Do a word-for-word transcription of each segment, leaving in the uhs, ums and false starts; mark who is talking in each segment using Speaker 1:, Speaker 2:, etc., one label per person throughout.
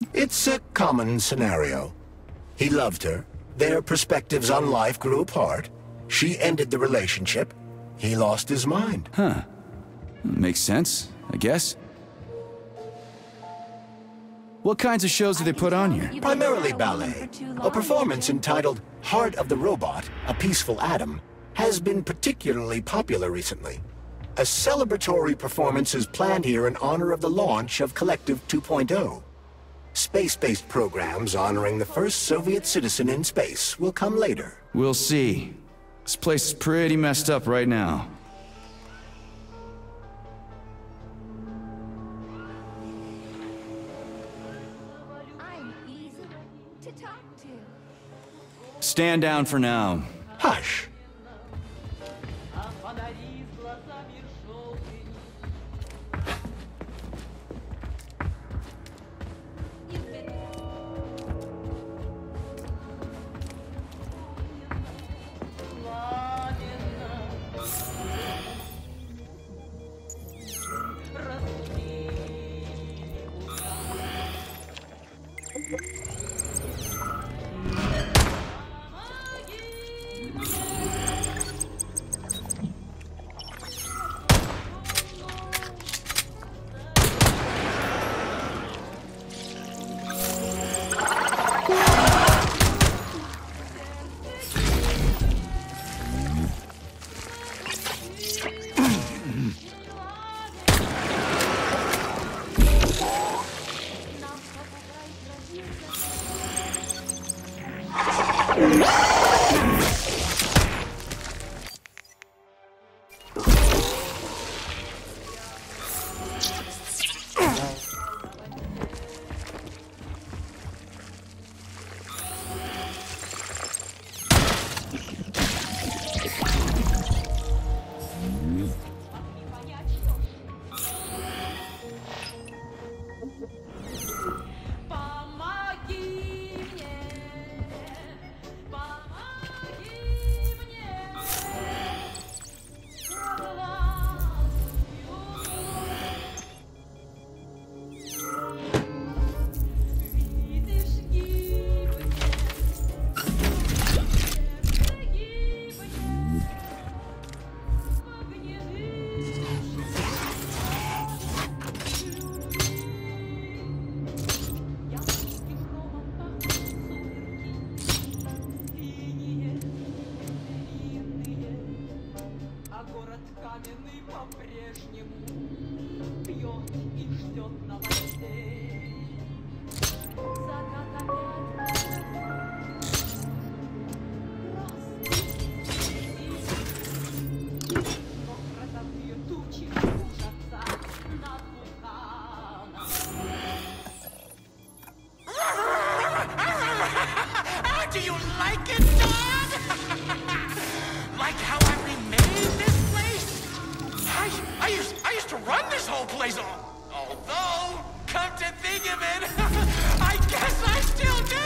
Speaker 1: It's a common scenario. He loved her. Their perspectives on life grew apart. She ended the relationship. He lost his mind.
Speaker 2: Huh. Makes sense, I guess. What kinds of shows do they put on here?
Speaker 1: Primarily ballet. A performance entitled Heart of the Robot, A Peaceful Atom, has been particularly popular recently. A celebratory performance is planned here in honor of the launch of Collective two point oh. Space-based programs honoring the first Soviet citizen in space will come later.
Speaker 2: We'll see. This place is pretty messed up right now.
Speaker 3: I'm easy to talk to.
Speaker 2: Stand down for now.
Speaker 1: Hush.
Speaker 4: Do you like it, Dad? Like how I remade this place? I, I, used, I used to run this whole place. Although, come to think of it, I guess I still do.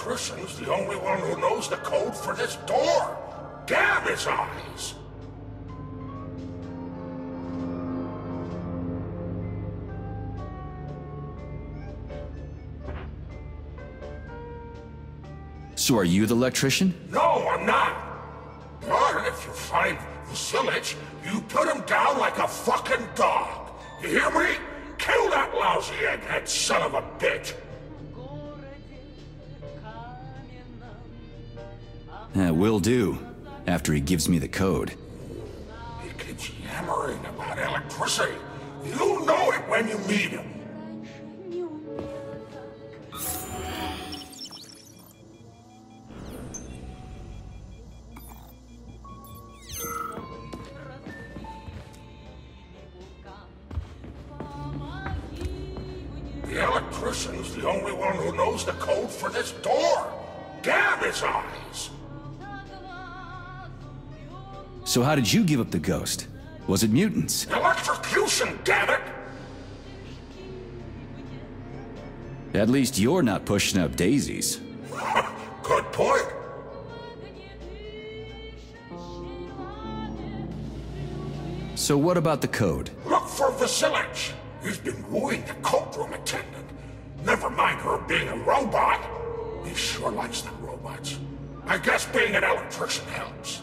Speaker 5: electrician's the only one who knows the code for this door. Damn his eyes!
Speaker 2: So are you the electrician?
Speaker 5: No, I'm not. But if you find Vasilich, you put him down like a fucking dog. You hear me? Kill that lousy egghead son of a bitch!
Speaker 2: Uh, will do, after he gives me the code.
Speaker 5: He keeps yammering about electricity. You know it when you meet him. The electrician's the only one who knows the code for this door. Damn his eyes!
Speaker 2: So how did you give up the ghost? Was it mutants?
Speaker 5: Electrocution, damn it!
Speaker 2: At least you're not pushing up daisies.
Speaker 5: Good point.
Speaker 2: So what about the code?
Speaker 5: Look for Vasilich. He's been wooing the cult room attendant. Never mind her being a robot. He sure likes them robots. I guess being an electrician helps.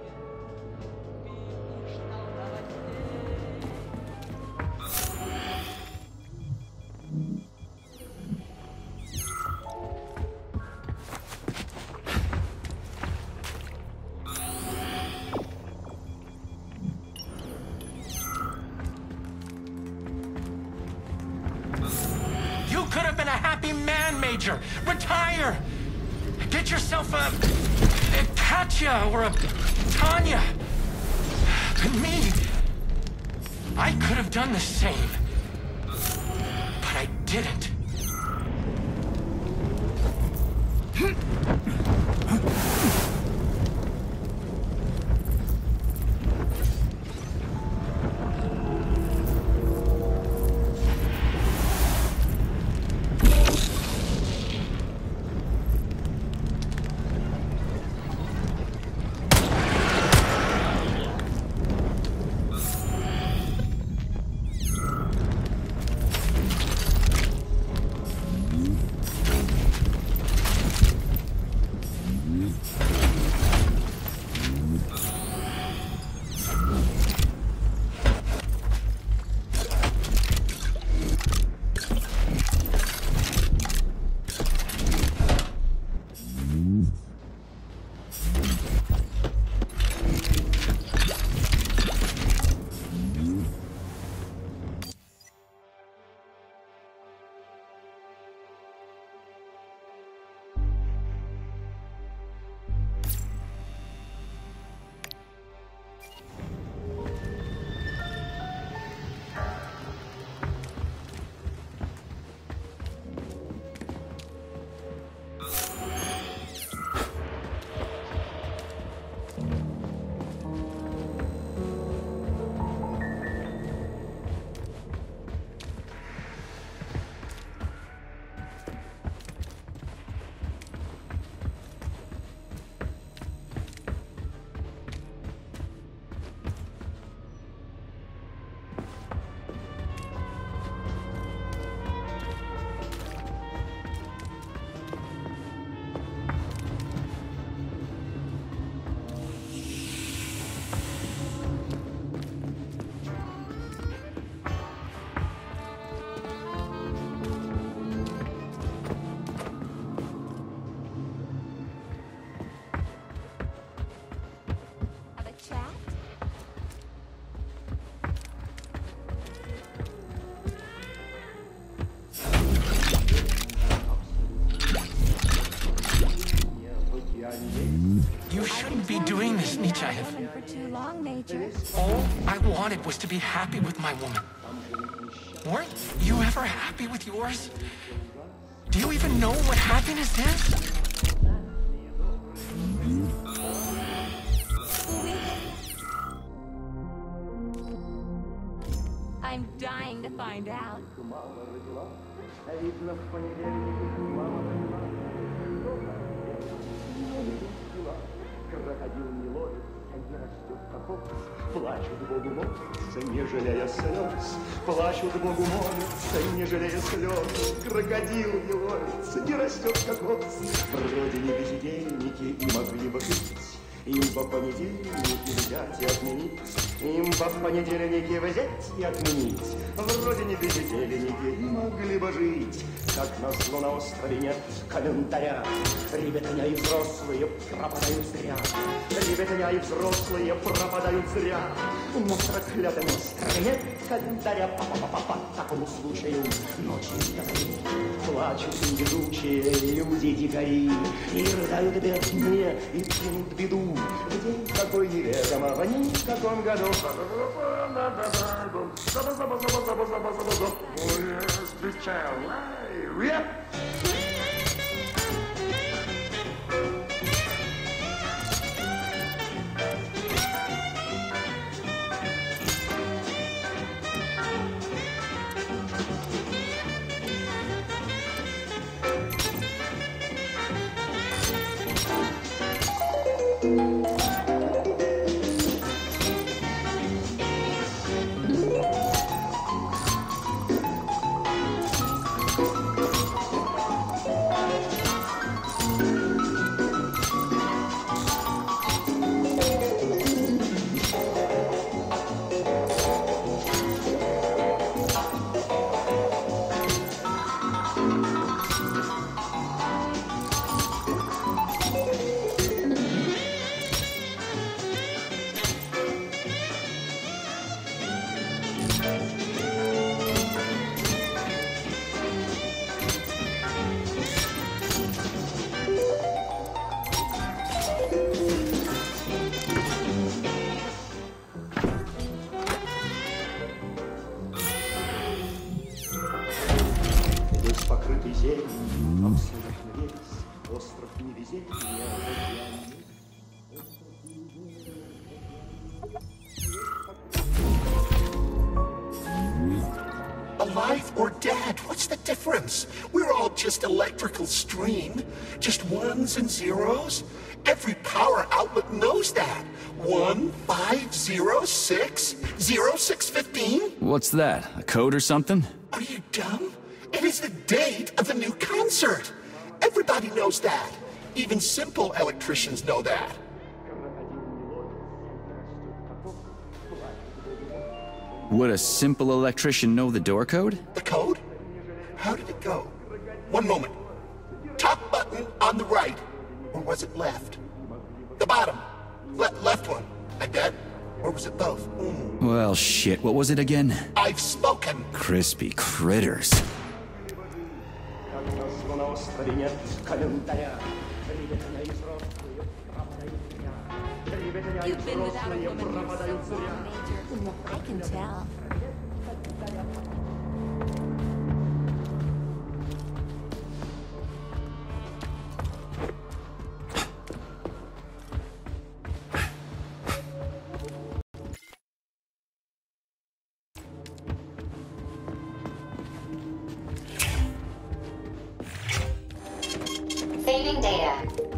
Speaker 4: You could have been a happy man, Major. Retire. Get yourself a, a Katya or a Tanya. But me, I could have done the same. But I didn't. You shouldn't be doing this, Nechayev.
Speaker 3: For too long, Major.
Speaker 4: All I wanted was to be happy with my woman. Weren't you ever happy with yours? Do you even know what happiness is?
Speaker 3: I'm dying to find out.
Speaker 6: Видно, в понедельник мама поняла, крокодил не ловится, не растет капот. Плачут Богу молятся, не жалея слез. Плачут Богу молятся, не жалея слез. Крокодил не ловится, не растет капот. Вроде не бездельники и могли бы жить. Им по понедельнике взять и отменить. Им по понедельнике взять и отменить. Вроде не бездельники и могли бы жить. Как назло на острове нет календаря. Ребятня и взрослые пропадают зря. Ребятня и взрослые пропадают зря. На проклятом острове нет календаря. По-по-по-по, по такому случаю ночью дикари. Плачут невезучие люди-дикари. И рыдают бедные, и тянут беду. В день какой неведомого ни в каком году. Покрытый зеленью, абсолютно весь остров невезения.
Speaker 1: Alive or dead, what's the difference? We're all just electrical stream. Just ones and zeros. Every power outlet knows that. One, five, zero, six, zero, six, fifteen.
Speaker 2: What's that? A code or something?
Speaker 1: Are you dumb? It is the date of the new concert. Everybody knows that. Even simple electricians know that.
Speaker 2: Would a simple electrician know the door code?
Speaker 1: The code? How did it go? One moment. Top button on the right. Or was it left? The bottom. Le left one, I bet. Or was it both? Mm.
Speaker 2: Well, shit. What was it again?
Speaker 1: I've spoken.
Speaker 2: Crispy critters.
Speaker 3: You've been without a woman for so long, Major. I can tell.
Speaker 7: Saving data.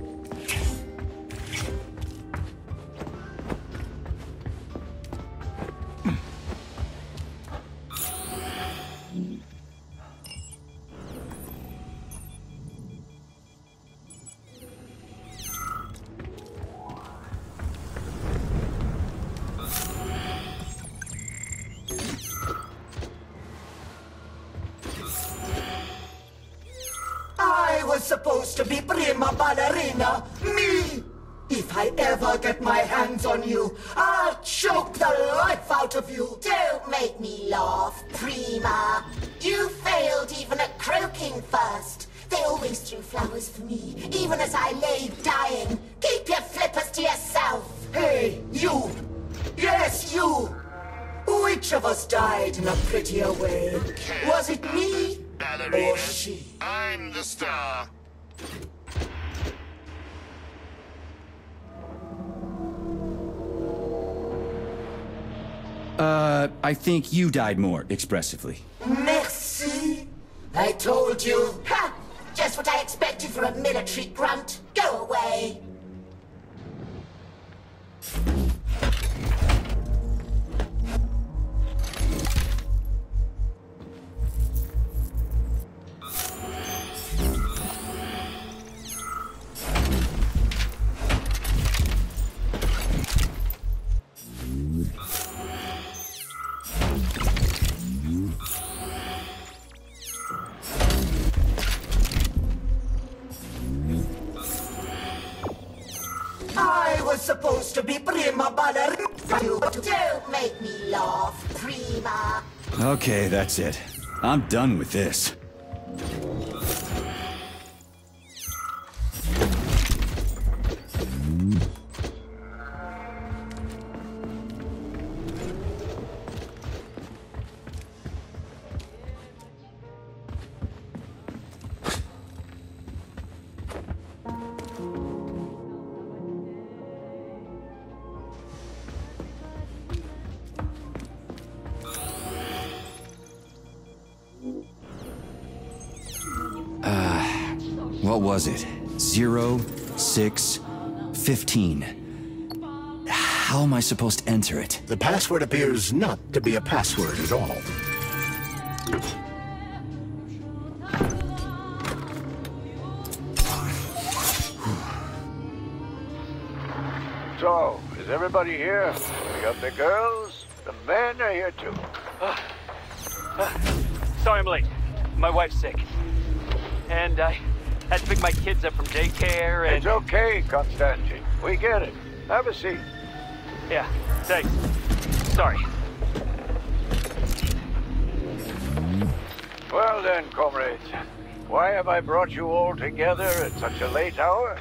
Speaker 1: I was supposed to be prima ballerina. Me! If I ever get my hands on you, I'll choke the life out of you.
Speaker 7: Don't make me laugh, Prima. You failed even at croaking first. They always threw flowers for me, even as I lay dying. Keep your flippers to yourself.
Speaker 1: Hey, you! Yes, you! Which of us died in a prettier way? Was it me?
Speaker 5: Ballerina.
Speaker 1: Or she?
Speaker 5: I'm the star.
Speaker 2: Uh, I think you died more expressively.
Speaker 1: Merci. I told
Speaker 7: you for a military grunt. Go away. I was supposed to be prima ballerina. Don't make me laugh, prima.
Speaker 2: Okay, that's it. I'm done with this. What was it? Zero, six, fifteen. How am I supposed to enter it?
Speaker 1: The password appears not to be a password at all.
Speaker 8: So, is everybody here? We got the girls, the men are here too.
Speaker 9: Uh, uh, sorry I'm late. My wife's sick. And I had to pick my kids up from daycare and...
Speaker 8: It's okay, Constantine. We get it. Have a seat.
Speaker 9: Yeah, thanks. Sorry.
Speaker 8: Well then, comrades. Why have I brought you all together at such a late hour?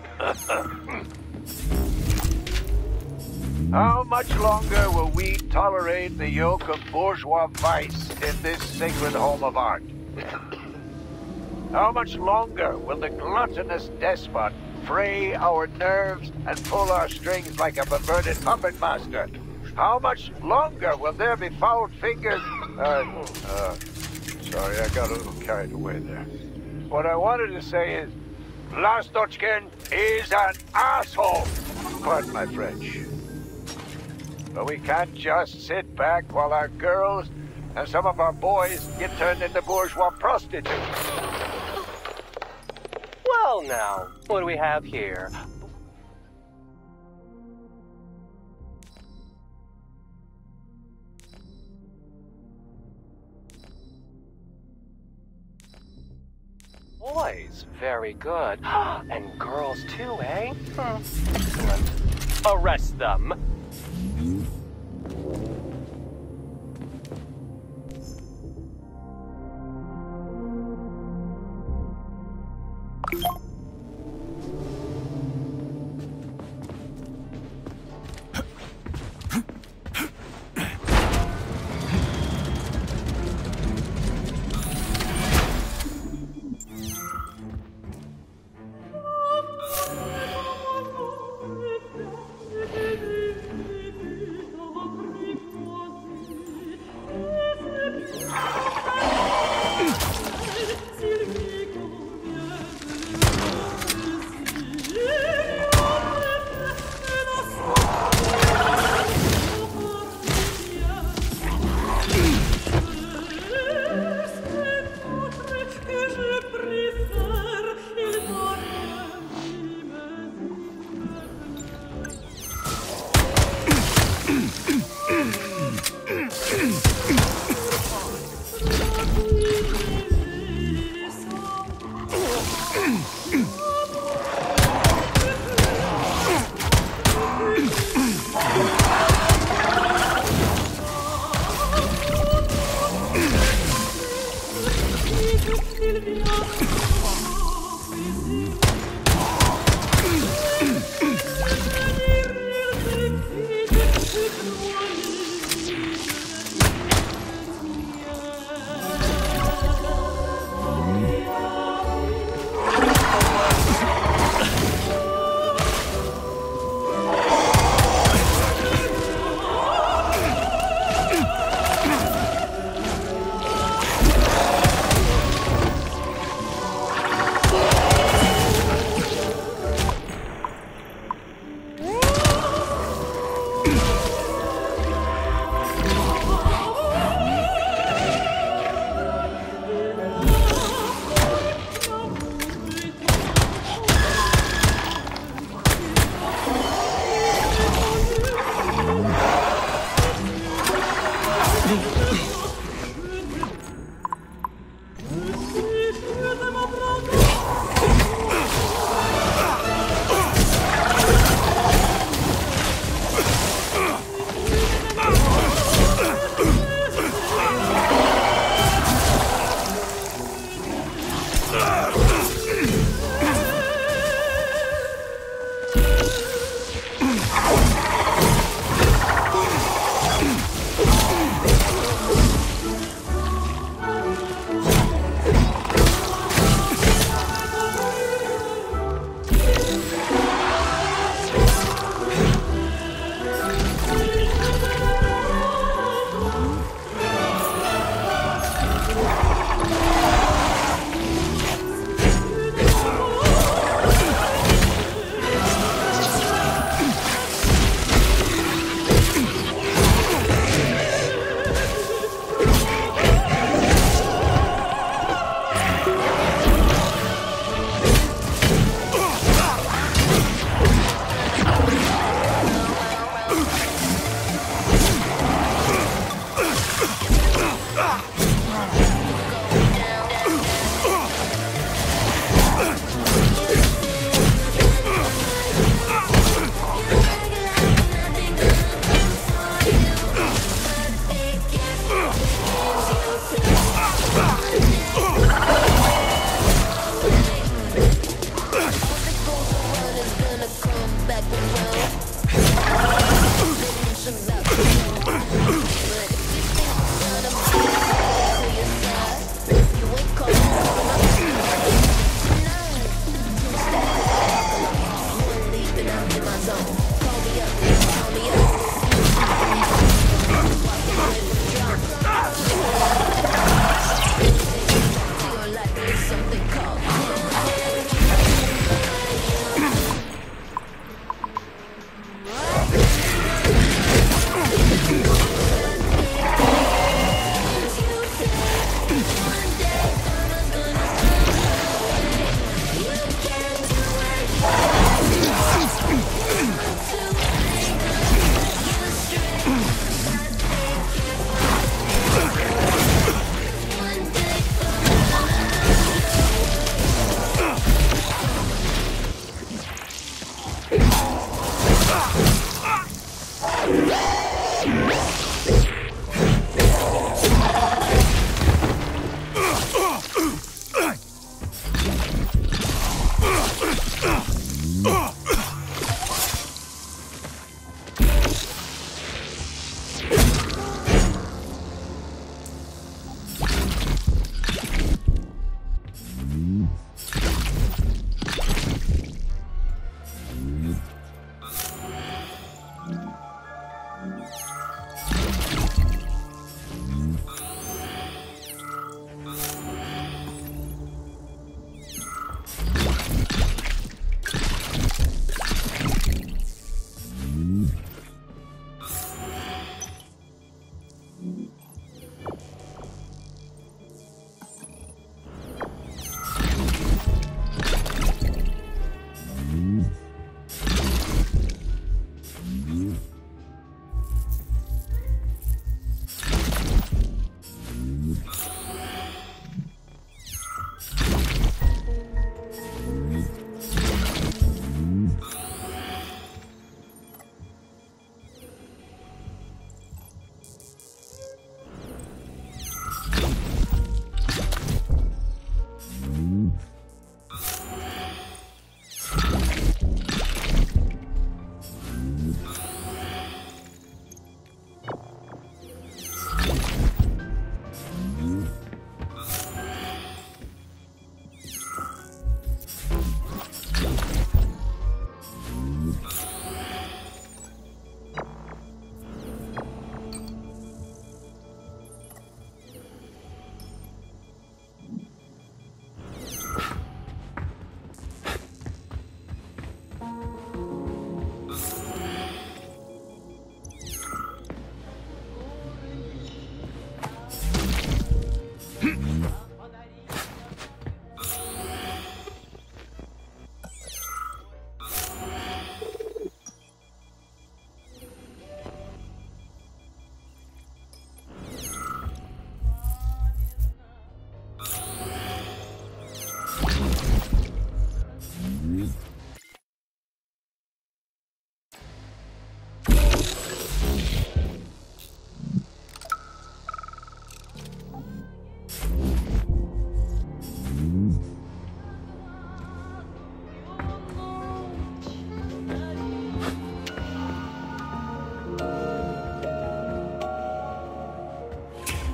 Speaker 8: How much longer will we tolerate the yoke of bourgeois vice in this sacred home of art? How much longer will the gluttonous despot fray our nerves and pull our strings like a perverted puppet master? How much longer will there be foul fingers? Uh, uh, sorry, I got a little carried away there. What I wanted to say is, Lastochkin is an asshole! Pardon my French. But we can't just sit back while our girls and some of our boys get turned into bourgeois prostitutes.
Speaker 9: Well now, what do we have here? Boys, very good. And girls too, eh? Hmm. Excellent. Arrest them.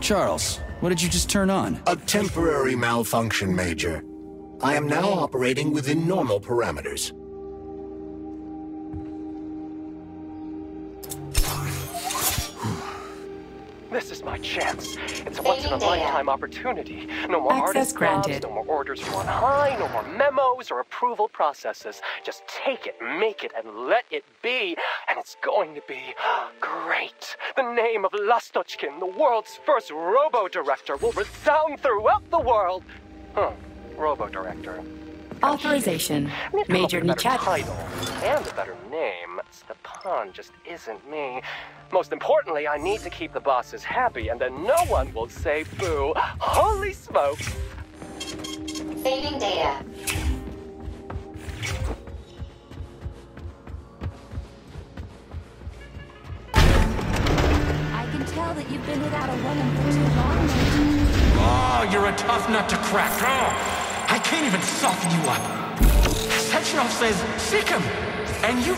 Speaker 2: Charles, what did you just turn on?
Speaker 1: A temporary malfunction, Major. I am now operating within normal parameters.
Speaker 10: This is my chance. It's a once-in-a-lifetime opportunity. No more
Speaker 11: Access
Speaker 10: artist jobs,
Speaker 11: granted.
Speaker 10: no more orders from on high, no more memos or approval processes. Just take it, make it, and let it be. And it's going to be great. The name of Lastochkin, the world's first robo-director, will resound throughout the world. Huh, robo-director.
Speaker 11: Authorization. Major
Speaker 10: Better
Speaker 11: Nichat.
Speaker 10: title and a better name. Stepan just isn't me. Most importantly, I need to keep the bosses happy, and then no one will say boo. Holy smoke!
Speaker 7: Saving data.
Speaker 11: I can tell that you've been without a woman for too long.
Speaker 4: Oh, you're a tough nut to crack. Oh, I can't even soften you up. Sechenov says, seek him. And you...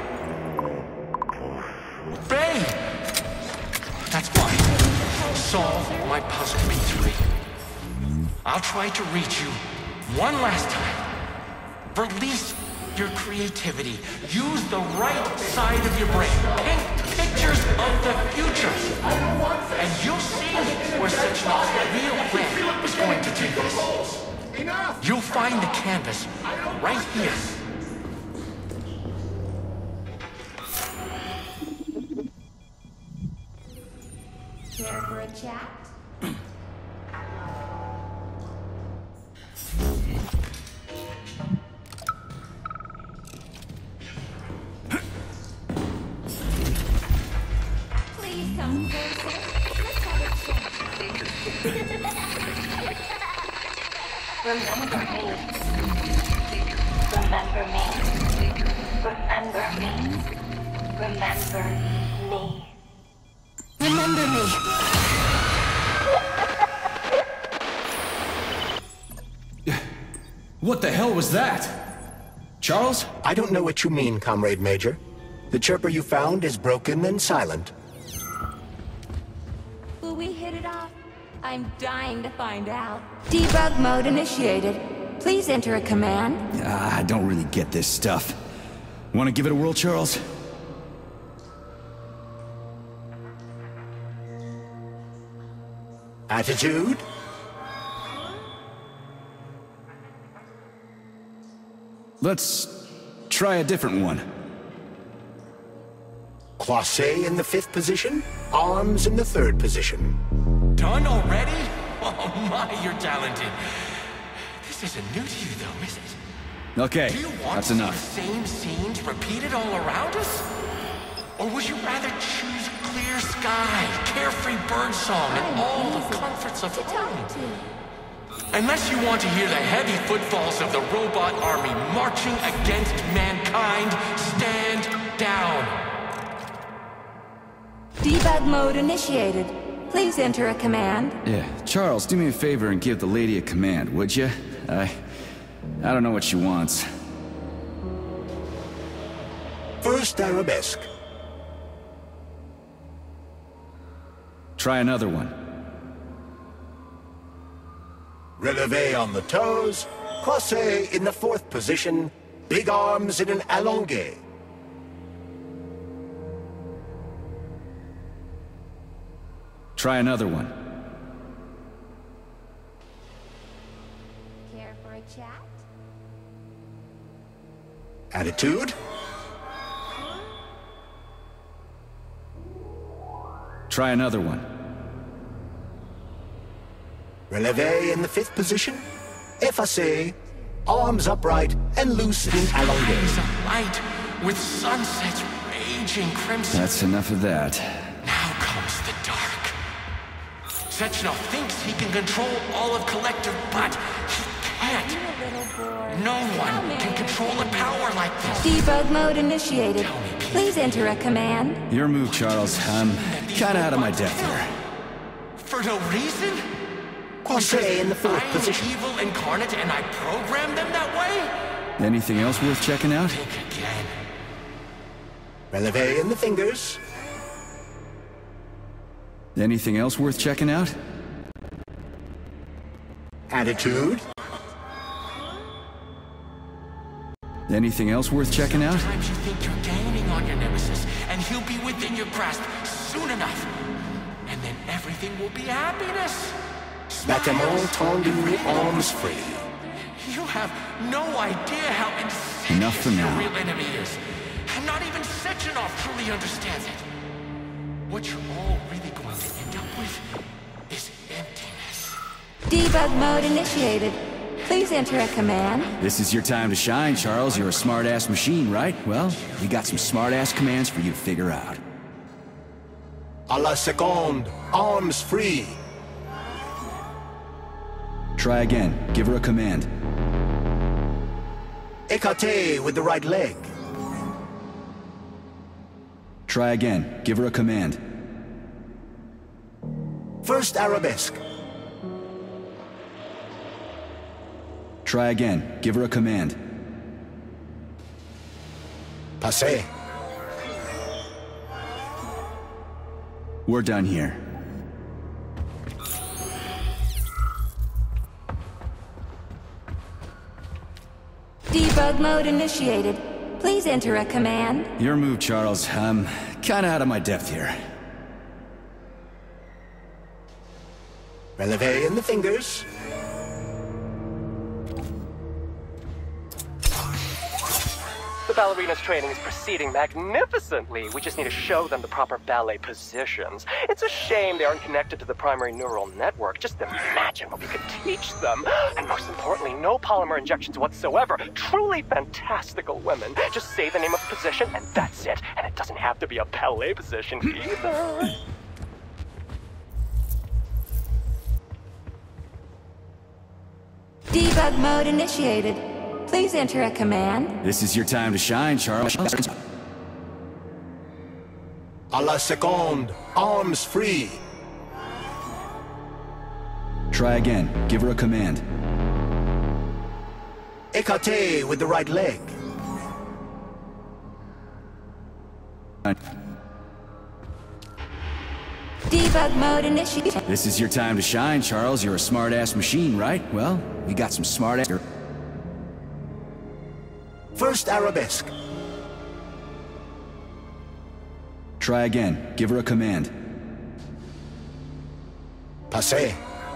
Speaker 4: Bay. That's fine. Solve my puzzle, P three. I'll try to reach you one last time. Release your creativity. Use the right side of your brain. Paint pictures of the future. And you'll see where Sechenov's real plan is going to take us. You'll find the canvas right here.
Speaker 7: Care for a chat? Please come closer. Let's have a chat. Remember me. Remember me. Remember me. Remember me.
Speaker 11: Remember me.
Speaker 2: What the hell was that? Charles?
Speaker 1: I don't know what you mean, Comrade Major. The chirper you found is broken and silent.
Speaker 11: Will we hit it off? I'm dying to find out. Debug mode initiated. Please enter a command.
Speaker 2: Ah, I don't really get this stuff. Want to give it a whirl, Charles?
Speaker 1: Attitude?
Speaker 2: Let's try a different one.
Speaker 1: Croisset in the fifth position, arms in the third position.
Speaker 4: Done already? Oh my, you're talented. This isn't new to you though, is it?
Speaker 2: Okay,
Speaker 4: Do you want
Speaker 2: that's
Speaker 4: to see
Speaker 2: enough.
Speaker 4: the same scenes repeated all around us? Or would you rather choose clear sky, carefree birdsong, and all the comforts of home? Unless you want to hear the heavy footfalls of the robot army marching against mankind, stand down.
Speaker 11: Debug mode initiated. Please enter a command.
Speaker 2: Yeah, Charles, do me a favor and give the lady a command, would you? I... I don't know what she wants.
Speaker 1: First arabesque.
Speaker 2: Try another one.
Speaker 1: Releve on the toes, croisset in the fourth position, big arms in an allongé.
Speaker 2: Try another one.
Speaker 7: Care for a chat?
Speaker 1: Attitude?
Speaker 2: Try another one.
Speaker 1: Releve in the fifth position, effacé, arms upright and loose in allongé.
Speaker 4: Eyes of light with sunsets raging crimson.
Speaker 2: That's enough of that.
Speaker 4: Now comes the dark. Sechenov thinks he can control all of Collective, but he can't. No one can control a power like this.
Speaker 11: Debug mode initiated. Please enter a command.
Speaker 2: Your move, Charles. I'm kinda out of my depth here.
Speaker 4: For no reason?
Speaker 1: Croisset in the fourth
Speaker 4: I'm
Speaker 1: position.
Speaker 4: evil incarnate and I programmed them that way?
Speaker 2: Anything else worth checking out?
Speaker 4: Think again.
Speaker 1: Releve in the fingers.
Speaker 2: Anything else worth checking out?
Speaker 1: Attitude?
Speaker 2: Anything else worth checking out?
Speaker 4: Sometimes you think you're gaining on your nemesis, and he'll be within your grasp soon enough. And then everything will be happiness.
Speaker 1: Bâtiment tendu, arms free.
Speaker 4: You have no idea how insidious
Speaker 2: Enough for
Speaker 4: your
Speaker 2: now.
Speaker 4: real enemy is. And not even Sechenov truly understands it. What you're all really going to end up with is emptiness.
Speaker 11: Debug mode initiated. Please enter a command.
Speaker 2: This is your time to shine, Charles. You're a smart-ass machine, right? Well, we got some smart-ass commands for you to figure out.
Speaker 1: A la seconde, arms free.
Speaker 2: Try again. Give her a command.
Speaker 1: Écarté with the right leg.
Speaker 2: Try again. Give her a command.
Speaker 1: First arabesque.
Speaker 2: Try again. Give her a command.
Speaker 1: Passé.
Speaker 2: We're done here.
Speaker 11: Debug mode initiated. Please enter a command.
Speaker 2: Your move, Charles. I'm kinda out of my depth here.
Speaker 1: Releve in the fingers.
Speaker 10: The ballerina's training is proceeding magnificently. We just need to show them the proper ballet positions. It's a shame they aren't connected to the primary neural network. Just imagine what we could teach them. And most importantly, no polymer injections whatsoever. Truly fantastical women. Just say the name of the position, and that's it. And it doesn't have to be a ballet position either.
Speaker 11: Debug mode initiated. Please enter a command.
Speaker 2: This is your time to shine, Charles.
Speaker 1: A la seconde, arms free.
Speaker 2: Try again. Give her a command.
Speaker 1: Écarté with the right leg.
Speaker 11: Debug mode initiated.
Speaker 2: This is your time to shine, Charles. You're a smart-ass machine, right? Well, we got some smart-ass...
Speaker 1: First arabesque.
Speaker 2: Try again. Give her a command.
Speaker 1: Passé.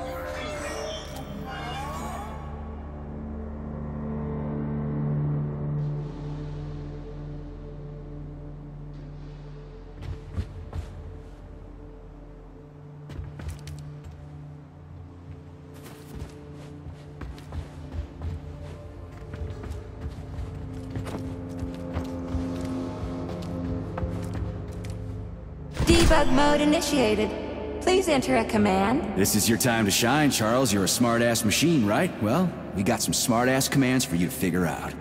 Speaker 11: Debug mode initiated. Please enter a command.
Speaker 2: This is your time to shine, Charles. You're a smart-ass machine, right? Well, we got some smart-ass commands for you to figure out.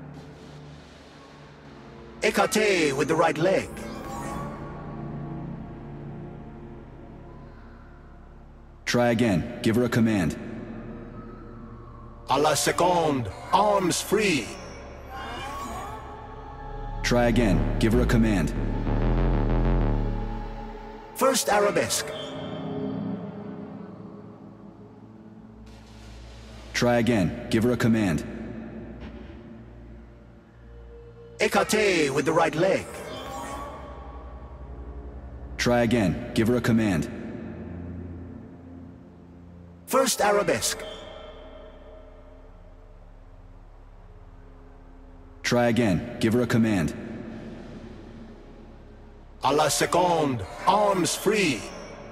Speaker 1: Écarté with the right leg.
Speaker 2: Try again. Give her a command.
Speaker 1: A la seconde, arms free.
Speaker 2: Try again. Give her a command.
Speaker 1: First arabesque.
Speaker 2: Try again. Give her a command.
Speaker 1: Écarté with the right leg.
Speaker 2: Try again. Give her a command.
Speaker 1: First arabesque.
Speaker 2: Try again. Give her a command.
Speaker 1: A la seconde, arms free.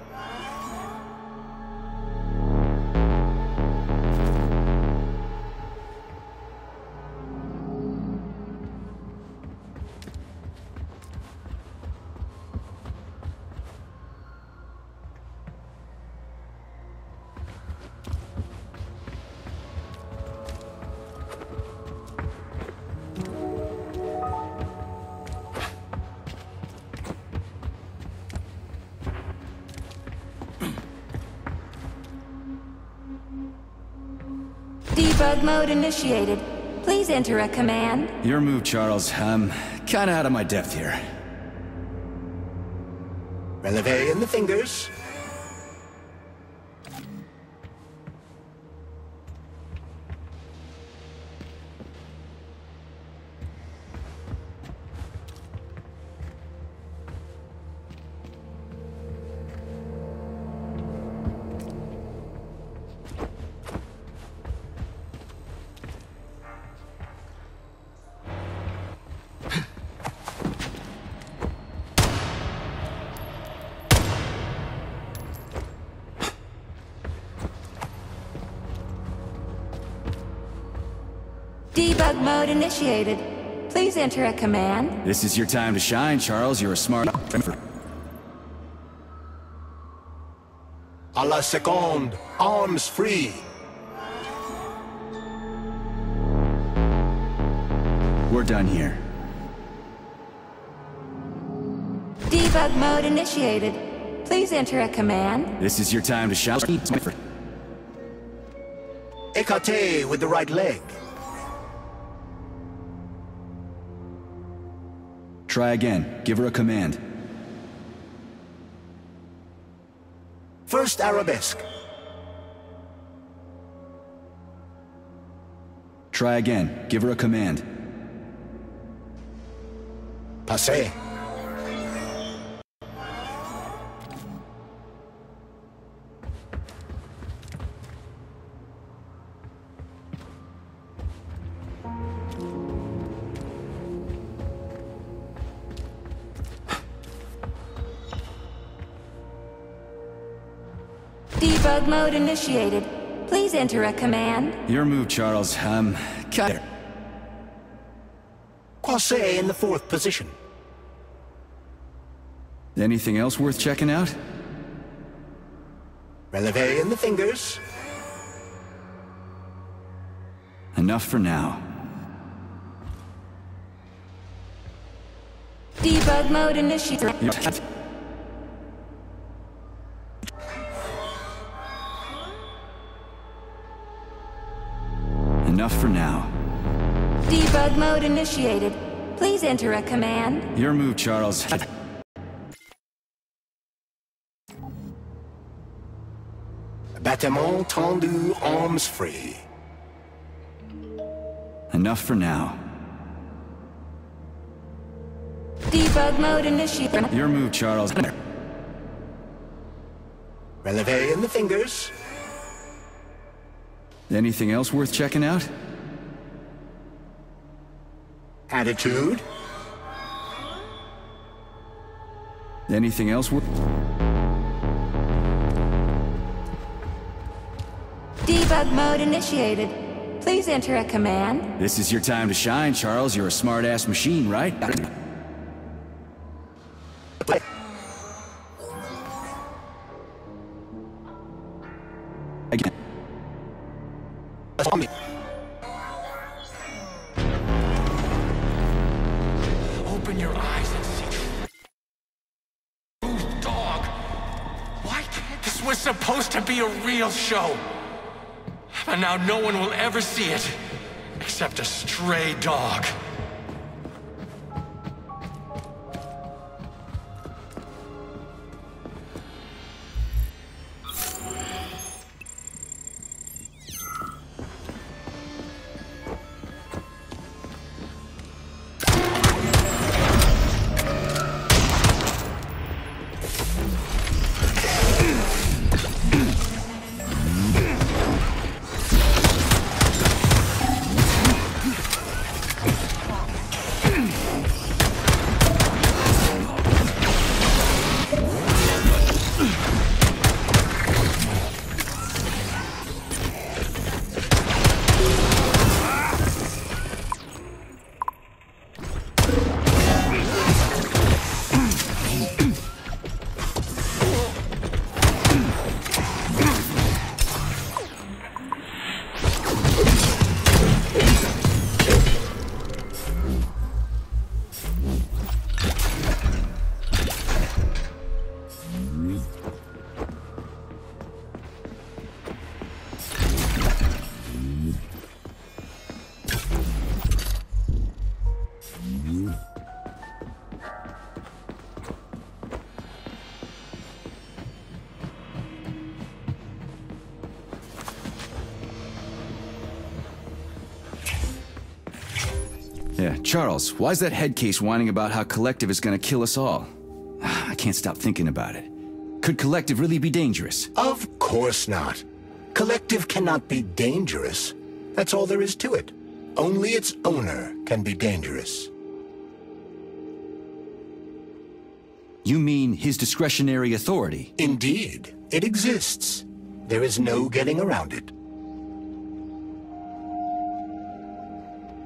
Speaker 11: Debug mode initiated. Please enter a command.
Speaker 2: Your move, Charles. I'm kinda out of my depth here.
Speaker 1: Releve in the fingers.
Speaker 11: Debug mode initiated. Please enter a command.
Speaker 2: This is your time to shine, Charles. You're a smart...
Speaker 1: A la seconde, arms free.
Speaker 2: We're done here.
Speaker 11: Debug mode initiated. Please enter a command.
Speaker 2: This is your time to shine.
Speaker 1: Écarté with the right leg.
Speaker 2: Try again. Give her a command.
Speaker 1: First arabesque.
Speaker 2: Try again. Give her a command.
Speaker 1: Passé.
Speaker 11: Debug mode initiated. Please enter a command.
Speaker 2: Your move, Charles. Um, cut it.
Speaker 1: Croisé in the fourth position.
Speaker 2: Anything else worth checking out?
Speaker 1: Relevé in the fingers.
Speaker 2: Enough for now.
Speaker 11: Debug mode initiated.
Speaker 2: Enough for now.
Speaker 11: Debug mode initiated. Please enter a command.
Speaker 2: Your move, Charles.
Speaker 1: Battement tendu, arms free.
Speaker 2: Enough for now.
Speaker 11: Debug mode initiated.
Speaker 2: Your move, Charles.
Speaker 1: Relevé in the fingers.
Speaker 2: Anything else worth checking out?
Speaker 1: Attitude.
Speaker 2: Anything else worth...
Speaker 11: Debug mode initiated. Please enter a command.
Speaker 2: This is your time to shine, Charles. You're a smart-ass machine, right? Again.
Speaker 4: Open your eyes and see. Ooh, dog. Why can't this was supposed to be a real show? But now no one will ever see it, except a stray dog.
Speaker 2: Yeah, Charles, why's that head case whining about how Collective is gonna kill us all? I can't stop thinking about it. Could Collective really be dangerous?
Speaker 1: Of course not. Collective cannot be dangerous. That's all there is to it. Only its owner can be dangerous.
Speaker 2: You mean his discretionary authority?
Speaker 1: Indeed. It exists. There is no getting around it.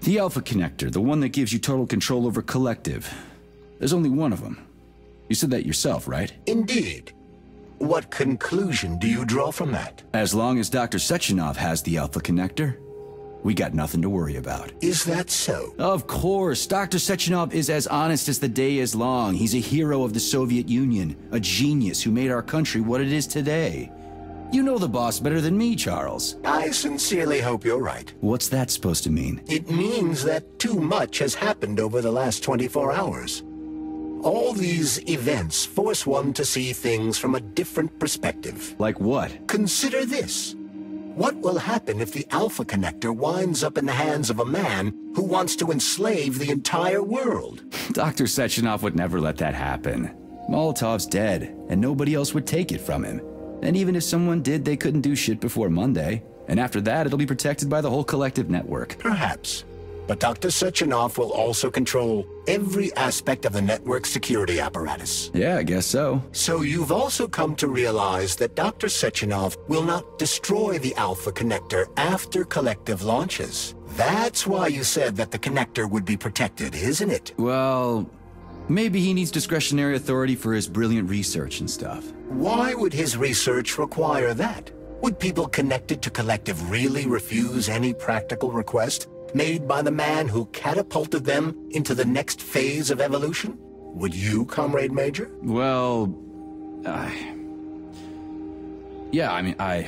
Speaker 2: The Alpha Connector, the one that gives you total control over Collective. There's only one of them. You said that yourself, right?
Speaker 1: Indeed. What conclusion do you draw from that?
Speaker 2: As long as Doctor Sechenov has the Alpha Connector, we got nothing to worry about.
Speaker 1: Is that so?
Speaker 2: Of course. Doctor Sechenov is as honest as the day is long. He's a hero of the Soviet Union, a genius who made our country what it is today. You know the boss better than me, Charles.
Speaker 1: I sincerely hope you're right.
Speaker 2: What's that supposed to mean?
Speaker 1: It means that too much has happened over the last twenty-four hours. All these events force one to see things from a different perspective.
Speaker 2: Like what?
Speaker 1: Consider this. What will happen if the Alpha Connector winds up in the hands of a man who wants to enslave the entire world?
Speaker 2: Doctor Sechenov would never let that happen. Molotov's dead, and nobody else would take it from him. And even if someone did, they couldn't do shit before Monday. And after that, it'll be protected by the whole Collective network.
Speaker 1: Perhaps. But Doctor Sechenov will also control every aspect of the network's security apparatus.
Speaker 2: Yeah, I guess so.
Speaker 1: So you've also come to realize that Doctor Sechenov will not destroy the Alpha Connector after Collective launches. That's why you said that the Connector would be protected, isn't it?
Speaker 2: Well, maybe he needs discretionary authority for his brilliant research and stuff.
Speaker 1: Why would his research require that? Would people connected to Collective really refuse any practical request made by the man who catapulted them into the next phase of evolution? Would you, Comrade Major?
Speaker 2: Well, I... Yeah, I mean, I...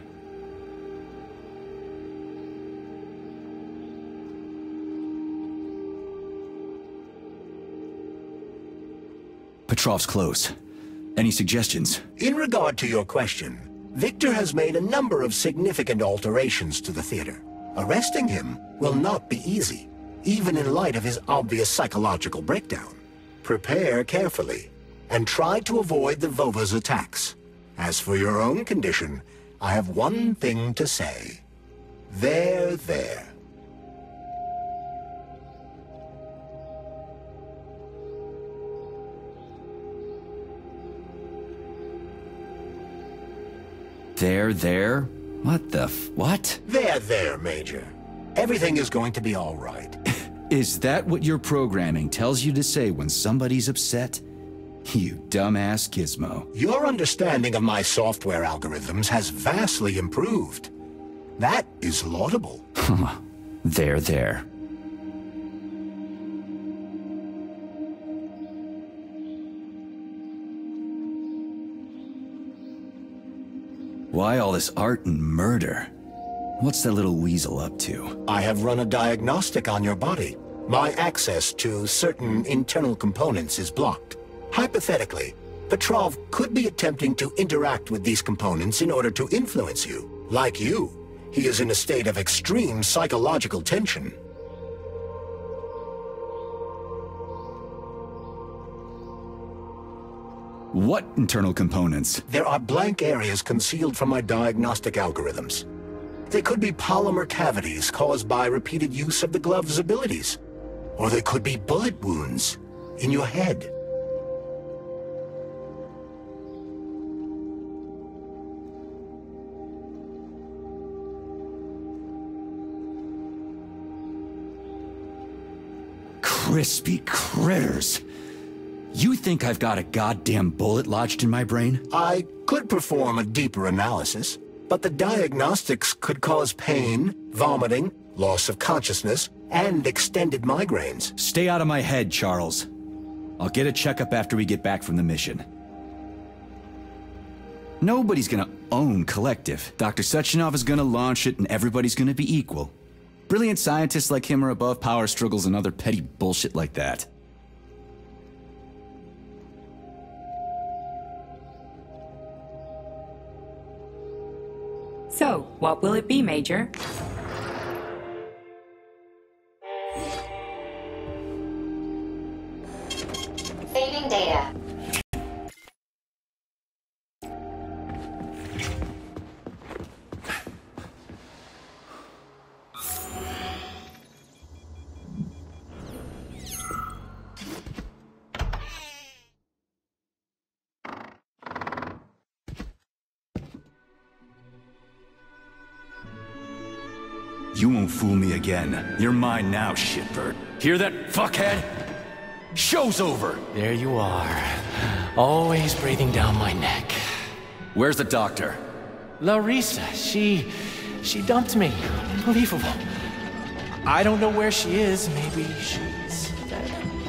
Speaker 2: Petrov's close. Any suggestions?
Speaker 1: In regard to your question, Victor has made a number of significant alterations to the theater. Arresting him will not be easy, even in light of his obvious psychological breakdown. Prepare carefully, and try to avoid the Vova's attacks. As for your own condition, I have one thing to say. There, there.
Speaker 2: There, there? What the f- what?
Speaker 1: There, there, Major. Everything is going to be all right.
Speaker 2: Is that what your programming tells you to say when somebody's upset? You dumbass gizmo.
Speaker 1: Your understanding of my software algorithms has vastly improved. That is laudable.
Speaker 2: There, there. Why all this art and murder? What's that little weasel up to?
Speaker 1: I have run a diagnostic on your body. My access to certain internal components is blocked. Hypothetically, Petrov could be attempting to interact with these components in order to influence you. Like you, he is in a state of extreme psychological tension.
Speaker 2: What internal components?
Speaker 1: There are blank areas concealed from my diagnostic algorithms. They could be polymer cavities caused by repeated use of the glove's abilities. Or they could be bullet wounds in your head.
Speaker 2: Crispy critters. You think I've got a goddamn bullet lodged in my brain?
Speaker 1: I could perform a deeper analysis, but the diagnostics could cause pain, vomiting, loss of consciousness, and extended migraines.
Speaker 2: Stay out of my head, Charles. I'll get a checkup after we get back from the mission. Nobody's gonna own Collective. Doctor Sechenov is gonna launch it and everybody's gonna be equal. Brilliant scientists like him are above power struggles and other petty bullshit like that.
Speaker 12: So, what will it be, Major?
Speaker 13: Saving data.
Speaker 2: You won't fool me again. You're mine now, shitbird. Hear that, fuckhead? Show's over!
Speaker 10: There you are. Always breathing down my neck.
Speaker 2: Where's the doctor?
Speaker 10: Larissa, she... she dumped me. Unbelievable. I don't know where she is. Maybe she's dead.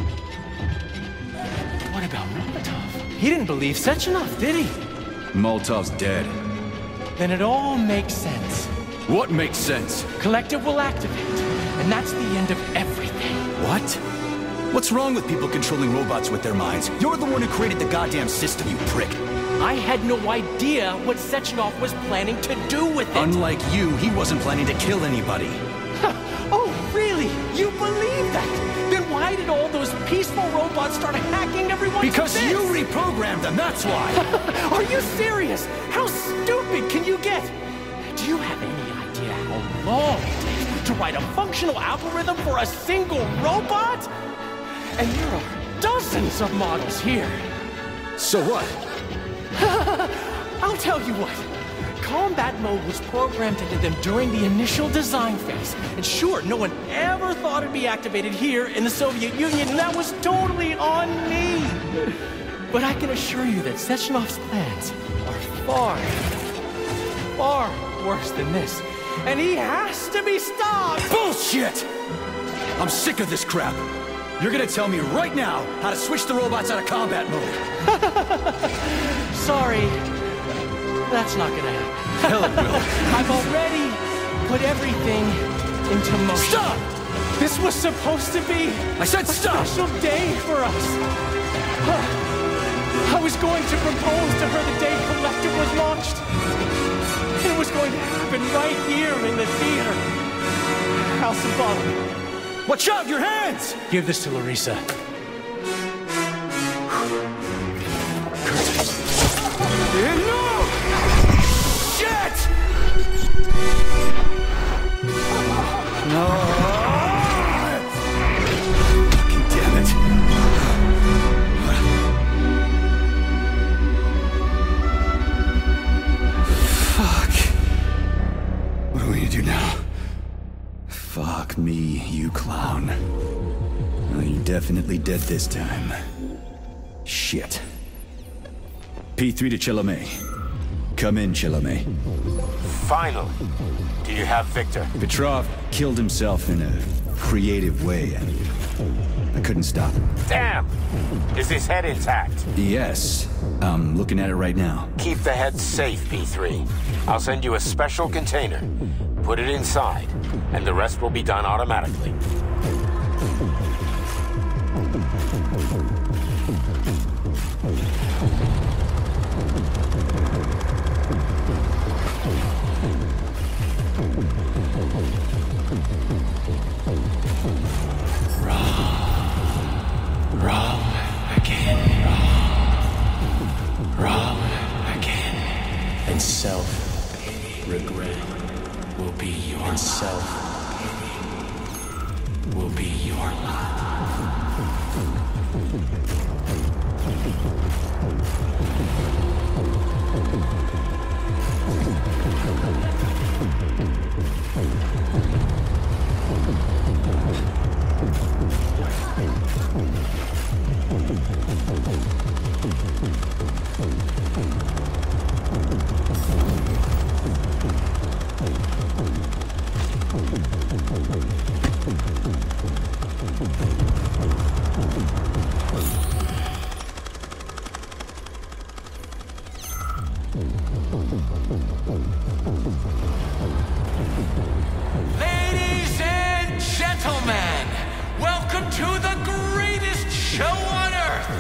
Speaker 10: What about Molotov? He didn't believe Sechenov, did he?
Speaker 2: Molotov's dead.
Speaker 10: Then it all makes sense.
Speaker 2: What makes sense?
Speaker 10: Collective will activate, and that's the end of everything.
Speaker 2: What? What's wrong with people controlling robots with their minds? You're the one who created the goddamn system, you prick.
Speaker 10: I had no idea what Sechenov was planning to do with it.
Speaker 2: Unlike you, he wasn't planning to kill anybody.
Speaker 10: Oh, really? You believe that? Then why did all those peaceful robots start hacking everyone?
Speaker 2: Because you reprogrammed them, that's why!
Speaker 10: Are you serious? How stupid can you get? Do you have any idea how long it takes to write a functional algorithm for a single robot? And there are dozens of models here.
Speaker 2: So what?
Speaker 10: I'll tell you what. Combat mode was programmed into them during the initial design phase. And sure, no one ever thought it'd be activated here in the Soviet Union, and that was totally on me. But I can assure you that Sechenov's plans are far, far worse than this. And he has to be stopped!
Speaker 2: Bullshit! I'm sick of this crap. You're gonna tell me right now how to switch the robots out of combat mode.
Speaker 10: Sorry. That's not gonna happen.
Speaker 2: Hell it will.
Speaker 10: I've already put everything into motion.
Speaker 2: Stop!
Speaker 10: This was supposed to be
Speaker 2: I said stop!
Speaker 10: a special day for us. I was going to propose to her the day Collective was launched. It was going to happen right here in the theater. How symbolic.
Speaker 2: Watch out, your hands!
Speaker 10: Give this to Larissa.
Speaker 2: No! Shit! No! Fucking damn it. Fuck. What are we gonna do now? Fuck me, you clown. Well, you're definitely dead this time. Shit. P three to Chalamet. Come in, Chalamet.
Speaker 14: Finally. Do you have Victor?
Speaker 2: Petrov killed himself in a creative way, and I couldn't stop him.
Speaker 14: Damn! Is his head intact?
Speaker 2: Yes. I'm looking at it right now.
Speaker 14: Keep the head safe, P three. I'll send you a special container. Put it inside, and the rest will be done automatically.
Speaker 10: Wrong. Wrong again. Wrong. Wrong again. And self-regret will be your self. Will be your lot.
Speaker 4: Ladies and gentlemen, welcome to the greatest show on earth.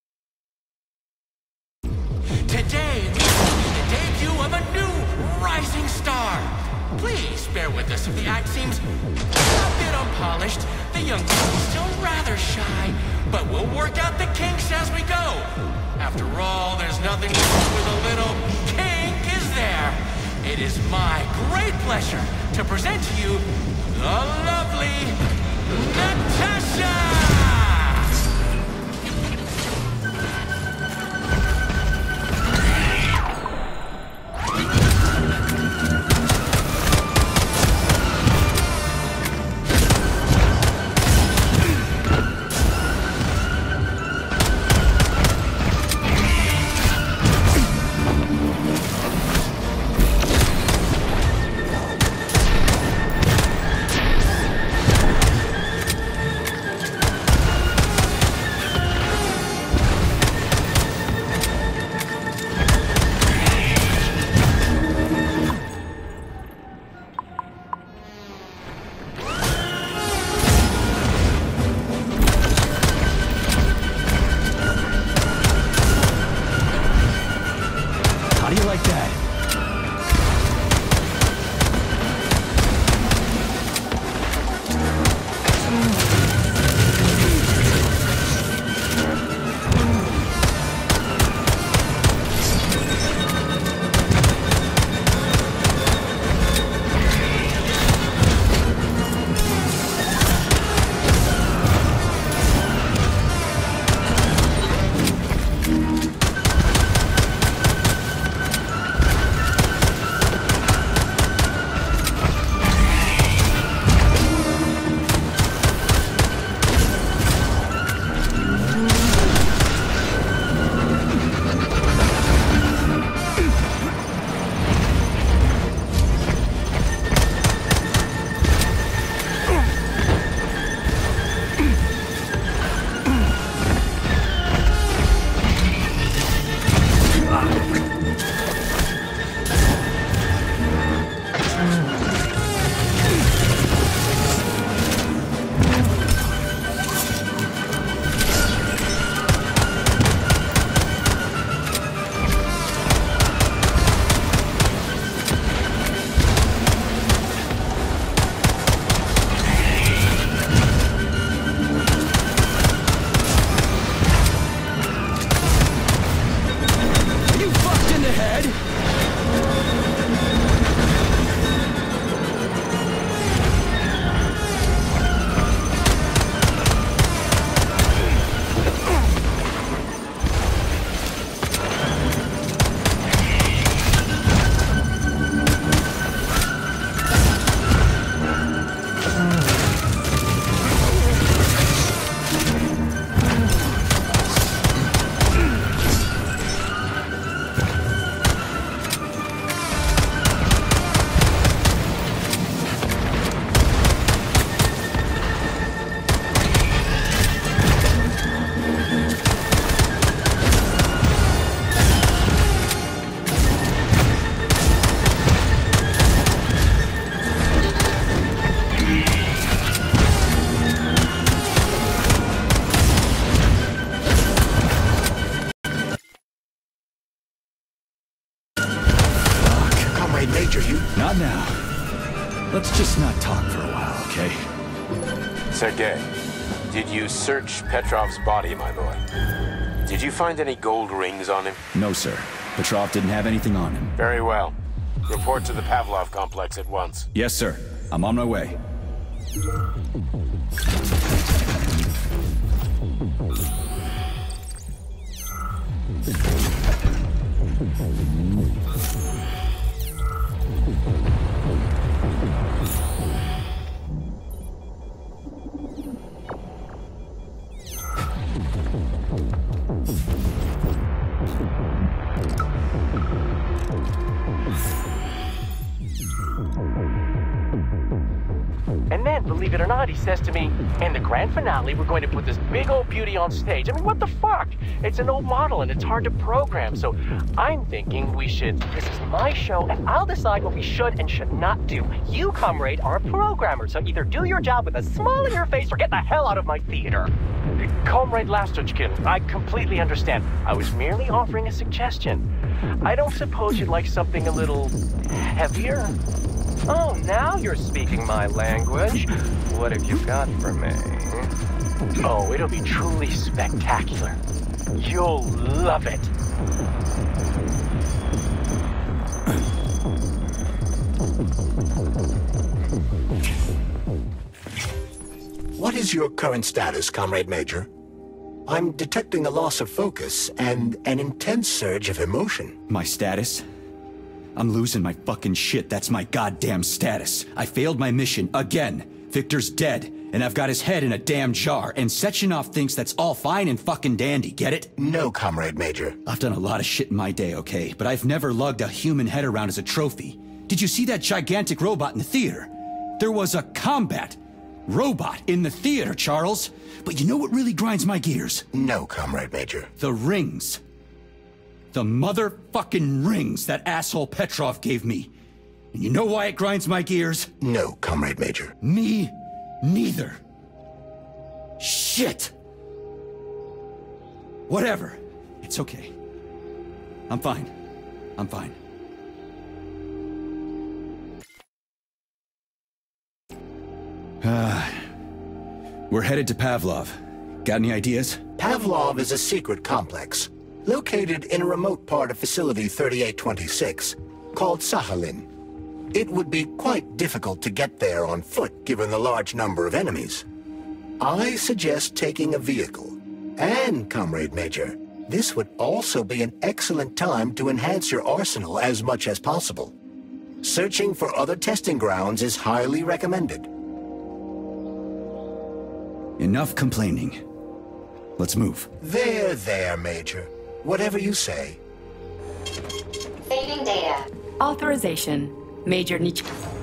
Speaker 4: Today, we see the debut of a new rising star. Please bear with us if the act seems a bit unpolished. The young girl's still rather shy, but we'll work out the kinks as we go. After all, there's nothing wrong with a little kink, is there? It is my great pleasure to present to you the lovely Natasha!
Speaker 2: Let's just not talk for a while, okay?
Speaker 14: Sergei, did you search Petrov's body, my boy? Did you find any gold rings on him?
Speaker 2: No, sir. Petrov didn't have anything on him.
Speaker 14: Very well. Report to the Pavlov complex at once.
Speaker 2: Yes, sir. I'm on my way.
Speaker 10: And then, believe it or not, he says to me, in the grand finale, we're going to put this big old beauty on stage. I mean, what the fuck? It's an old model and it's hard to program. So I'm thinking we should, this is my show and I'll decide what we should and should not do. You, comrade, are a programmer, so either do your job with a smile on your face or get the hell out of my theater. Comrade Lastochkin, I completely understand. I was merely offering a suggestion. I don't suppose you'd like something a little heavier? Oh, now you're speaking my language. What have you got for me? Oh, it'll be truly spectacular. You'll love it.
Speaker 1: What is your current status, Comrade Major? I'm detecting a loss of focus and an intense surge of emotion.
Speaker 2: My status? I'm losing my fucking shit. That's my goddamn status. I failed my mission again. Victor's dead, and I've got his head in a damn jar, and Sechenov thinks that's all fine and fucking dandy, get it?
Speaker 1: No, Comrade Major.
Speaker 2: I've done a lot of shit in my day, okay? But I've never lugged a human head around as a trophy. Did you see that gigantic robot in the theater? There was a combat robot in the theater, Charles. But you know what really grinds my gears?
Speaker 1: No, Comrade Major.
Speaker 2: The rings. The motherfucking rings that asshole Petrov gave me. And you know why it grinds my gears?
Speaker 1: No, Comrade Major.
Speaker 2: Me neither. Shit. Whatever. It's okay. I'm fine. I'm fine. Uh, we're headed to Pavlov. Got any ideas?
Speaker 1: Pavlov is a secret complex, located in a remote part of Facility thirty-eight twenty-six, called Sakhalin. It would be quite difficult to get there on foot, given the large number of enemies. I suggest taking a vehicle. And, Comrade Major, this would also be an excellent time to enhance your arsenal as much as possible. Searching for other testing grounds is highly recommended.
Speaker 2: Enough complaining. Let's move.
Speaker 1: There, there, Major. Whatever you say.
Speaker 13: Saving data.
Speaker 12: Authorization. Major Nich...